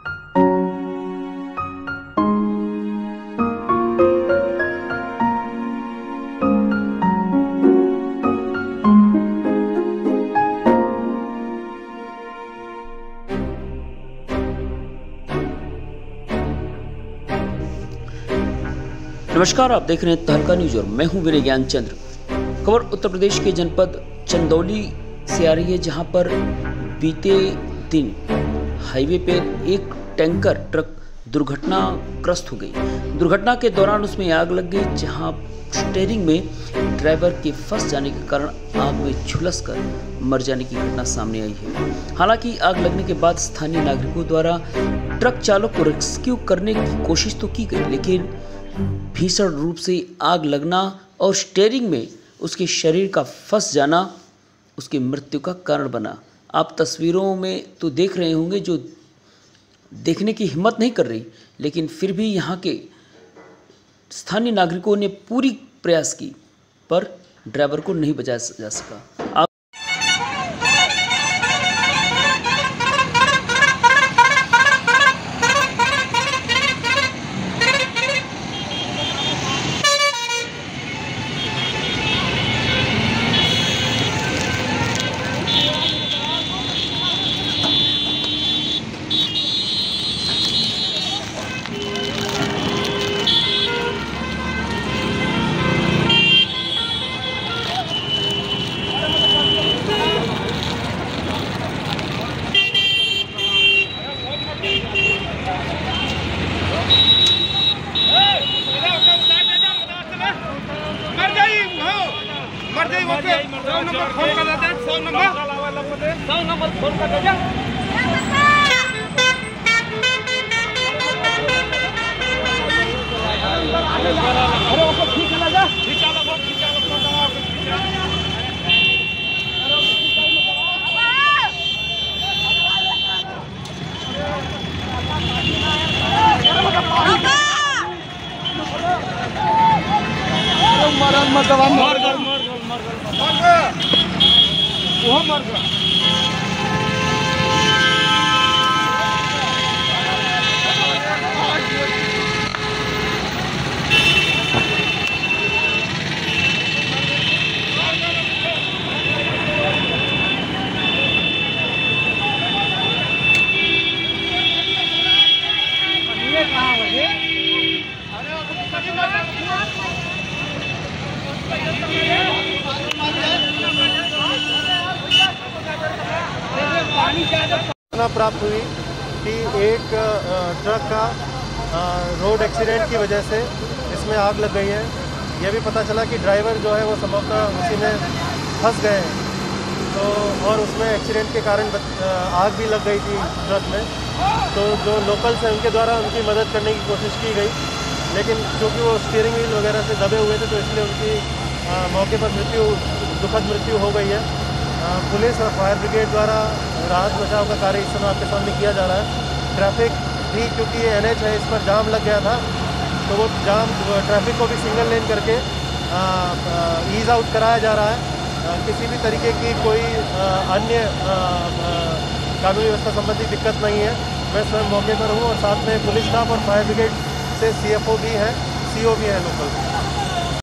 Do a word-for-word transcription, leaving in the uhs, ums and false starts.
नमस्कार, आप देख रहे हैं तहलका न्यूज और मैं हूं विनय ज्ञानचंद्र। खबर उत्तर प्रदेश के जनपद चंदौली से आ रही है, जहां पर बीते दिन हाईवे पर एक टैंकर ट्रक दुर्घटनाग्रस्त हो गई। दुर्घटना के दौरान उसमें आग लग गई, जहां स्टीयरिंग में ड्राइवर के फंस जाने के कारण आग में झुलसकर मर जाने की घटना सामने आई है। हालांकि आग लगने के बाद स्थानीय नागरिकों द्वारा ट्रक चालक को रेस्क्यू करने की कोशिश तो की गई, लेकिन भीषण रूप से आग लगना और स्टीयरिंग में उसके शरीर का फंस जाना उसकी मृत्यु का कारण बना। आप तस्वीरों में तो देख रहे होंगे, जो देखने की हिम्मत नहीं कर रही, लेकिन फिर भी यहाँ के स्थानीय नागरिकों ने पूरी प्रयास की, पर ड्राइवर को नहीं बचाया जा सका। आप सौ नंबर फोन कर देते हैं, सौ नंबर सौ नंबर फोन कर देते हैं। अरे उसको ठीक है ना, जा ठीक है ना, ठीक है ना। मर मर मर मर मर वो मर गया। सूचना प्राप्त हुई कि एक ट्रक का रोड एक्सीडेंट की वजह से इसमें आग लग गई है। यह भी पता चला कि ड्राइवर जो है वो संभवतः उसी में फंस गए हैं, तो और उसमें एक्सीडेंट के कारण आग भी लग गई थी ट्रक में। तो जो लोकल्स हैं उनके द्वारा उनकी मदद करने की कोशिश की गई, लेकिन क्योंकि वो स्टीयरिंग व्हील वगैरह से दबे हुए थे, तो इसलिए उनकी आ, मौके पर मृत्यु दुखद मृत्यु हो गई है। आ, पुलिस और फायर ब्रिगेड द्वारा राहत बचाव का कार्य इस समय आपके सामने किया जा रहा है। ट्रैफिक भी, क्योंकि ये एन एच है, इस पर जाम लग गया था, तो वो जाम ट्रैफिक को भी सिंगल लेन करके ईज़ आउट कराया जा रहा है। आ, किसी भी तरीके की कोई आ, अन्य कानूनी व्यवस्था संबंधी दिक्कत नहीं है। मैं स्वयं मौके पर हूँ और साथ में पुलिस स्टाफ और फायर ब्रिगेड से सी एफ ओ भी हैं, सी ओ भी हैं लोकल।